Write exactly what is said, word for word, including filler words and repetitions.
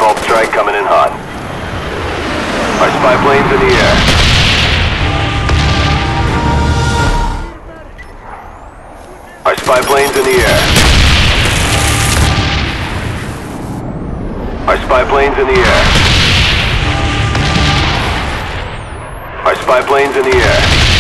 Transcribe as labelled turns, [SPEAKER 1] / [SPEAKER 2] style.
[SPEAKER 1] Napalm Strike coming in hot. Our spy plane's in the air. Our spy plane's in the air. Our spy plane's in the air. Our spy plane's in the air.